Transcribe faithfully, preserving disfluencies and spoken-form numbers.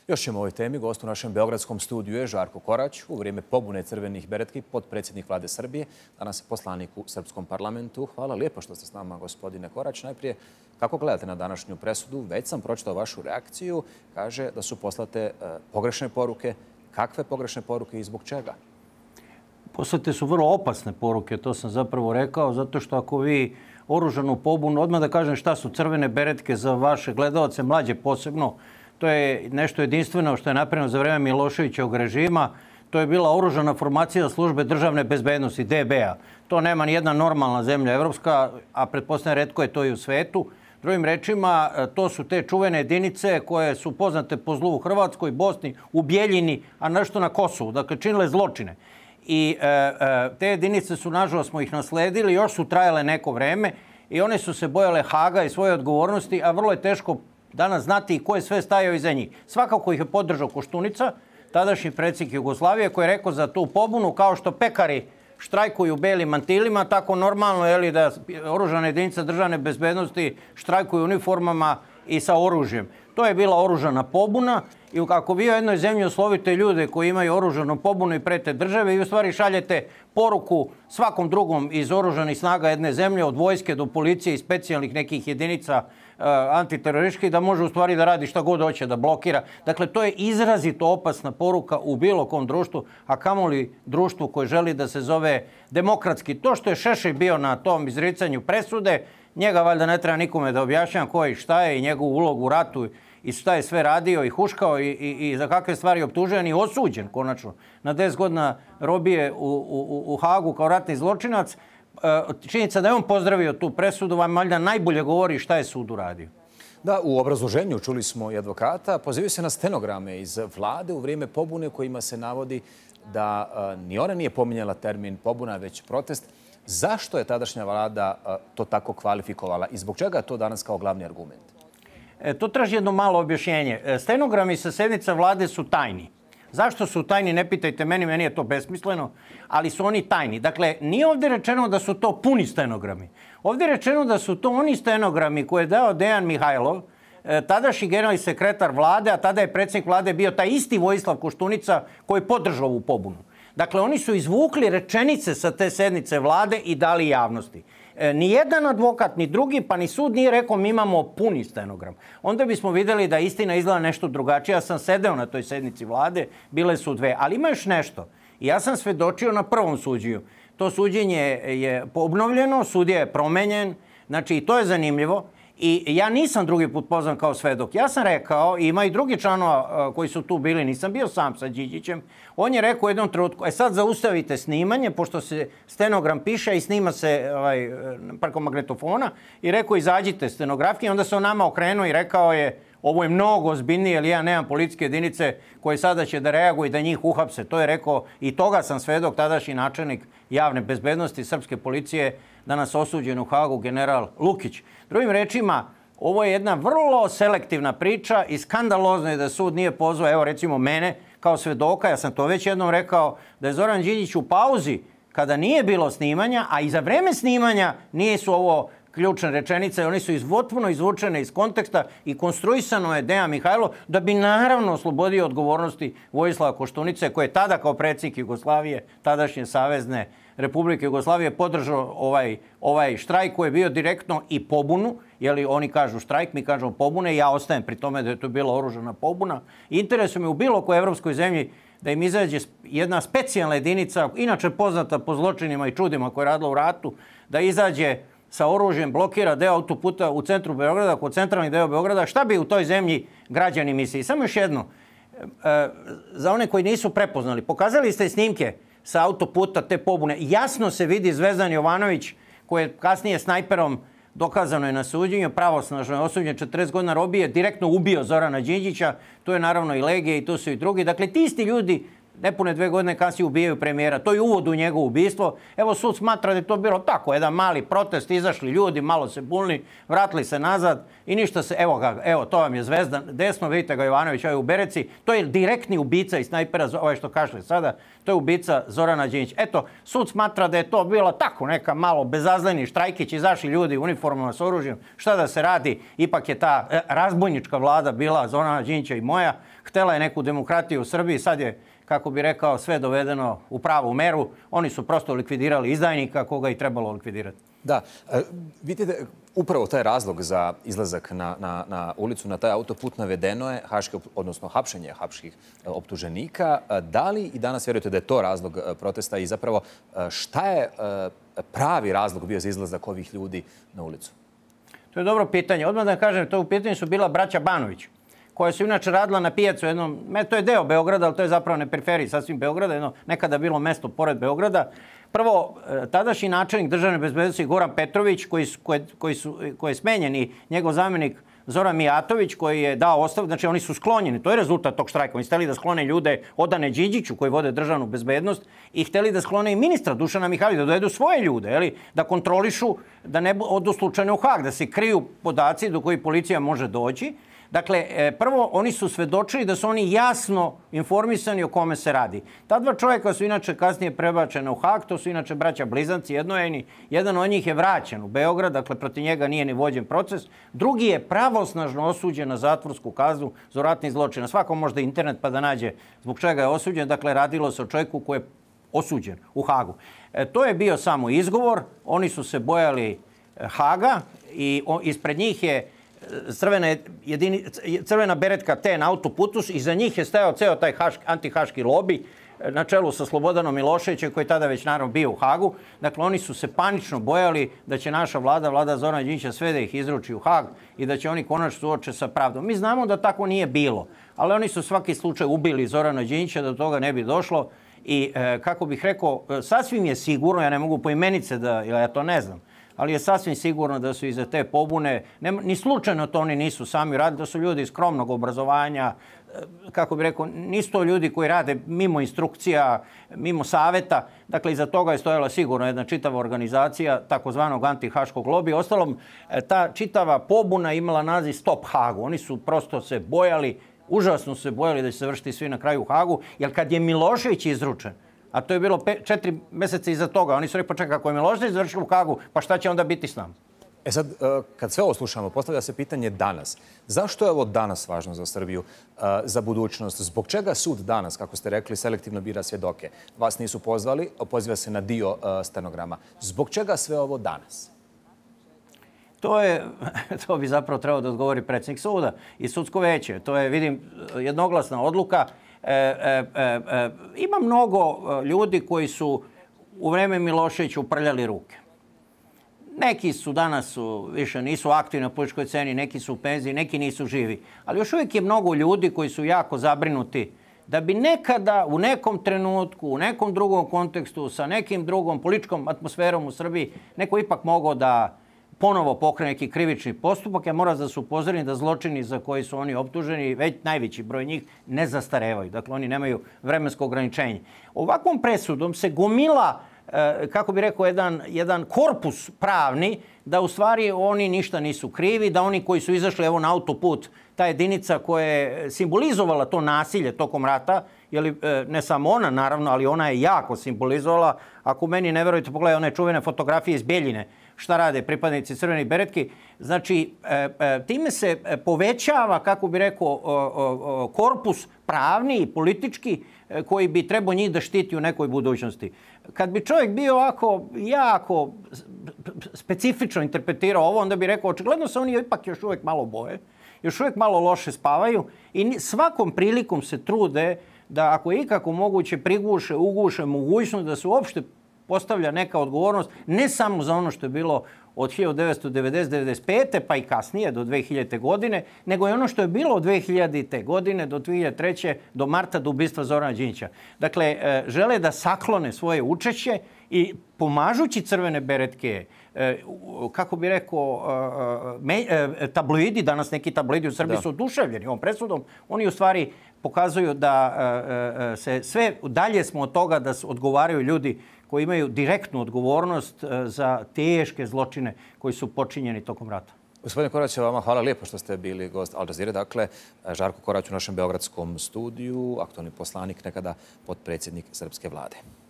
Još ćemo o ovoj temi. Gost u našem beogradskom studiju je Žarko Korać, u vrijeme pobune crvenih beretki, potpredsjednik vlade Srbije, danas poslanik u srpskom parlamentu. Hvala lijepo što ste s nama, gospodine Korać. Najprije, kako gledate na današnju presudu? Već sam pročitao vašu reakciju. Kaže da su poslate pogrešne poruke. Kakve pogrešne poruke i zbog čega? Poslate su vrlo opasne poruke, to sam zapravo rekao, zato što ako vi oružanu pobunu, odmah da kažem šta su crvene beretke za vaše gledalce, mlađe posebno, to je nešto jedinstveno što je napravljeno za vreme Miloševićevog režima. To je bila oružana formacija službe državne bezbednosti, D B A. To nema ni jedna normalna zemlja evropska, a pretpostavljam retko je to i u svetu. Drugim rečima, to su te čuvene jedinice koje su poznate po zlu u Hrvatskoj, Bosni, u Bijeljini, a nešto na Kosovu. Dakle, činile zločine. I e, e, te jedinice su, nažalost, smo ih nasledili, još su trajale neko vreme i one su se bojale Haga i svoje odgovornosti, a vrlo je teško danas znati i ko je sve stajao iza njih. Svakako ih je podržao Koštunica, tadašnji predsjednik Jugoslavije, koji je rekao za tu pobunu, kao što pekari štrajkuju u belim mantilima, tako normalno je li da oružane jedinice državne bezbednosti štrajkuju u uniformama i sa oružjem. To je bila oružana pobuna i ako vi u jednoj zemlji oslovite ljude koji imaju oružanu pobunu i prete države, i u stvari šaljete poruku svakom drugom iz oružanih snaga jedne zemlje, od vojske do policije i specijalnih nekih jedinica antiterorističkih, da može u stvari da radi šta god hoće, da blokira. Dakle, to je izrazito opasna poruka u bilo kom društvu, a kamoli društvu koje želi da se zove demokratski. To što je Šešelj bio na tom izricanju presude, njega valjda ne treba nikome da objašnjam ko je i šta je i njegovu ulogu u ratu i šta je sve radio i huškao i, i, i za kakve stvari optužen i osuđen konačno na deset godina robije u, u, u Hagu kao ratni zločinac. Činjenica da je on pozdravio tu presudu vam valjda najbolje govori šta je sud uradio. Da, u obrazloženju čuli smo i advokata, pozivaju se na stenograme iz vlade u vrijeme pobune kojima se navodi da ni ona nije pominjala termin pobuna, već protest. Zašto je tadašnja vlada to tako kvalifikovala i zbog čega je to danas kao glavni argument? E, to traži jedno malo objašnjenje. Stenogrami sa sednica vlade su tajni. Zašto su tajni, ne pitajte meni, meni je to besmisleno, ali su oni tajni. Dakle, nije ovdje rečeno da su to puni stenogrami. Ovdje je rečeno da su to oni stenogrami koje je dao Dejan Mihajlov, tadašnji generalni sekretar vlade, a tada je predsjednik vlade bio taj isti Vojislav Koštunica koji je podržao ovu pobunu. Dakle, oni su izvukli rečenice sa te sednice vlade i dali javnosti. Nijedan advokat, ni drugi, pa ni sud nije rekao mi imamo puni stenogram. Onda bismo vidjeli da istina izgleda nešto drugačije. Ja sam sedeo na toj sednici vlade, bile su dve. Ali ima još nešto. Ja sam svedočio na prvom suđenju. To suđenje je obnovljeno, sudija je promenjen. Znači, i to je zanimljivo. I ja nisam drugi put pozvan kao svedok. Ja sam rekao, ima i drugi članova koji su tu bili, nisam bio sam sa Điđićem. On je rekao u jednom trenutku, e sad zaustavite snimanje, pošto se stenogram piše i snima se ovaj, preko magnetofona, i rekao izađite stenografije. Onda se on nama okrenuo i rekao je, ovo je mnogo ozbiljnije, jer ja nemam policijske jedinice koje sada će da reaguju i da njih uhapse. To je rekao, i toga sam svedok, tadašnji načelnik javne bezbednosti srpske policije, danas osuđen u Hagu, general Lukić. Drugim rečima, ovo je jedna vrlo selektivna priča i skandalozno je da sud nije pozvao, evo recimo mene, kao svedoka. Ja sam to već jednom rekao, da je Zoran Đinđić u pauzi, kada nije bilo snimanja, a i za vreme snimanja nije su ovo ključne rečenice, oni su potpuno izvučene iz konteksta i konstruisano je Dejan Mihajlov da bi naravno oslobodio odgovornosti Vojislava Koštunice, koji je tada kao predsjednik Jugoslavije, tadašnje savezne Republike Jugoslavije, podržao ovaj, ovaj štrajk koji je bio direktno i pobunu, jer oni kažu štrajk, mi kažemo pobune, i ja ostajem pri tome da je to bila oružana pobuna. Interesuje me u bilo kojoj evropskoj zemlji da im izađe jedna specijalna jedinica, inače poznata po zločinima i čudima koje je radila u ratu, da izađe sa oružjem, blokira deo autoputa u centru Beograda, kod centralni deo Beograda. Šta bi u toj zemlji građani mislili? Samo još jedno, za one koji nisu prepoznali, pokazali ste snimke sa autoputa te pobune. Jasno se vidi Zvezdan Jovanović, koji je kasnije snajperom, dokazano je na suđenju, pravosnažno je osuđen, četrdeset godina robije, direktno ubio Zorana Đinđića. Tu je naravno i Legija i tu su i drugi. Dakle, ti isti ljudi nepune dve godine kasnije ubijaju premijera. To je uvod u njegovo ubistvo. Evo, sud smatra da je to bilo tako, jedan mali protest, izašli ljudi, malo se bunili, vratili se nazad i ništa se, evo ga, evo, to vam je Zvezdan, desno, vidite ga Jovanović, ovaj u bereci, to je direktni ubica i snajpera, ovaj što kažete sada, to je ubica Zorana Đinđića. Eto, sud smatra da je to bilo tako, neka malo bezazleni štrajkić, izašli ljudi u uniformama s oružjem, šta da se radi, ipak je ta razbojnička vlada bila Zorana Đinđića i moja, htela je neku demokratiju u Srbiji, sad je, kako bi rekao, sve dovedeno u pravu meru. Oni su prosto likvidirali izdajnika koga i trebalo likvidirati. Da, vidite, upravo taj razlog za izlazak na, na, na ulicu, na taj autoput navedeno je, haške, odnosno hapšenje haških optuženika. Da li i danas vjerujete da je to razlog protesta i zapravo šta je pravi razlog bio za izlazak ovih ljudi na ulicu? To je dobro pitanje. Odmah da kažem, to u pitanju su bila braća Banović, koja su inače radila na pijacu jednom, to je deo Beograda, ali to je zapravo na periferiji sasvim Beograda, jedno nekada bilo mesto pored Beograda. Prvo, tadašnji načelnik državne bezbednosti Goran Petrović, koji, koji, koji, su, koji je smenjen, i njegov zamjenik Zoran Mijatović, koji je dao ostavku, znači oni su sklonjeni, to je rezultat tog štrajka. Oni hteli da sklone ljude odane Đinđiću koji vode državnu bezbednost i hteli da sklone i ministra Dušana Mihajlovića, da dovedu svoje ljude, eli, da kontrolišu, da ne odu slučajno u Hag, da se kriju podaci do kojih policija može doći. Dakle, prvo, oni su svedočili da su oni jasno informisani o kome se radi. Ta dva čovjeka su inače kasnije prebačena u Hag, to su inače braća blizanci, jednojeni. Jedan od njih je vraćen u Beograd, dakle, protiv njega nije ni vođen proces. Drugi je pravosnažno osuđen na zatvorsku kaznu za ratni zločin. Svako možda internet pa da nađe zbog čega je osuđen. Dakle, radilo se o čovjeku koji je osuđen u Hagu. E, to je bio samo izgovor. Oni su se bojali Haga i o, ispred njih je Crvena, jedini, crvena beretka te na autoputu i za njih je stajao ceo taj haški, antihaški lobi na čelu sa Slobodanom Miloševićem, koji je tada već naravno bio u Hagu. Dakle, oni su se panično bojali da će naša vlada, vlada Zorana Đinđića, sve da ih izruči u Hag i da će oni konačno suoče sa pravdom. Mi znamo da tako nije bilo, ali oni su svaki slučaj ubili Zorana Đinđića da do toga ne bi došlo i, e, kako bih rekao, sasvim je sigurno, ja ne mogu po imenice da, ja to ne znam, ali je sasvim sigurno da su iza te pobune, ne, ni slučajno to oni nisu sami radili, da su ljudi skromnog obrazovanja, kako bi rekao, nisu to ljudi koji rade mimo instrukcija, mimo saveta. Dakle, iza toga je stojala sigurno jedna čitava organizacija takozvanog antihaškog lobija. Ostalom, ta čitava pobuna imala naziv Stop Hagu. Oni su prosto se bojali, užasno se bojali da će se vršiti svi na kraju u Hagu, jer kad je Milošević izručen, a to je bilo pe, četiri mjeseca iza toga, oni su rekli, pa čekaj, ako je Milošević završio u Hagu, pa šta će onda biti s nama? E sad, kad sve ovo slušamo, postavlja se pitanje danas. Zašto je ovo danas važno za Srbiju, za budućnost? Zbog čega sud danas, kako ste rekli, selektivno bira svjedoke? Vas nisu pozvali, poziva se na dio stenograma. Zbog čega sve ovo danas? To je, to bi zapravo trebao da odgovori predsjednik suda i sudsko veće. To je, vidim, jednoglasna odluka. E, e, e, ima mnogo ljudi koji su u vreme Miloševića uprljali ruke. Neki su danas više nisu aktivni na političkoj sceni, neki su u penziji, neki nisu živi. Ali još uvijek je mnogo ljudi koji su jako zabrinuti da bi nekada u nekom trenutku, u nekom drugom kontekstu, sa nekim drugom političkom atmosferom u Srbiji, neko ipak mogao da ponovo pokrene neki krivični postupak. Ja moram da su upozoreni da zločini za koji su oni optuženi, već najveći broj njih, ne zastarevaju. Dakle, oni nemaju vremensko ograničenje. Ovakvom presudom se gomila, kako bi rekao, jedan, jedan korpus pravni, da u stvari oni ništa nisu krivi, da oni koji su izašli evo na autoput, ta jedinica koja je simbolizovala to nasilje tokom rata, jeli, ne samo ona naravno, ali ona je jako simbolizovala. Ako meni ne verujete, pogledaj one čuvene fotografije iz Bjeljine, šta rade pripadnici crvenih beretki. Znači, time se povećava, kako bi rekao, korpus pravni i politički koji bi trebao njih da štiti u nekoj budućnosti. Kad bi čovjek bio ovako jako specifično interpretirao ovo, onda bi rekao, očigledno se oni ipak još uvijek malo boje, još uvijek malo loše spavaju i svakom prilikom se trude da, ako je ikako moguće, priguše, uguše mogućnost da se uopšte postavlja neka odgovornost, ne samo za ono što je bilo od hiljadu devetsto devedeset do devedeset pete pa i kasnije do dve hiljadite. godine, nego je ono što je bilo od dve hiljadite. godine do dve hiljade treće. do marta do ubistva Zorana Đinđića. Dakle, žele da saklone svoje učešće i pomažući crvene beretke, kako bi rekao, tabloidi, danas neki tabloidi u Srbiji su oduševljeni ovom presudom, oni u stvari pokazuju da se sve dalje smo od toga da odgovaraju ljudi koji imaju direktnu odgovornost za teške zločine koji su počinjeni tokom rata. Gospodine Korać, vama hvala lijepo što ste bili gost Al Jazeere. Dakle, Žarko Korać u našem beogradskom studiju, aktualni poslanik, nekada potpredsjednik srpske vlade.